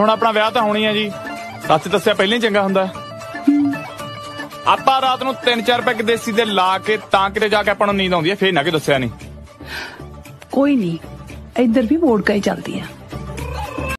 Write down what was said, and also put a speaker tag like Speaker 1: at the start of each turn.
Speaker 1: ਹੁਣ ਆਪਣਾ ਵਿਆਹ ਤਾਂ ਹੋਣੀ ਆ ਜੀ, ਸੱਚ ਦੱਸਿਆ ਪਹਿਲਾਂ ਹੀ ਚੰਗਾ ਹੁੰਦਾ। ਆਪਾਂ ਰਾਤ ਨੂੰ 3-4 ਪੈਗ ਦੇਸੀ ਦੇ ਲਾ ਕੇ ਤਾਂ ਕਿਤੇ ਜਾ ਕੇ ਆਪਾਂ ਨੂੰ ਨੀਂਦ ਆਉਂਦੀ ਹੈ, ਫੇਰ ਨਾ ਕਿ ਦੱਸਿਆ ਨਹੀਂ।
Speaker 2: ਕੋਈ ਨਹੀਂ, ਇੱਧਰ ਵੀ ਵੋਡਕਾ ਹੀ ਚੱਲਦੀ ਆ।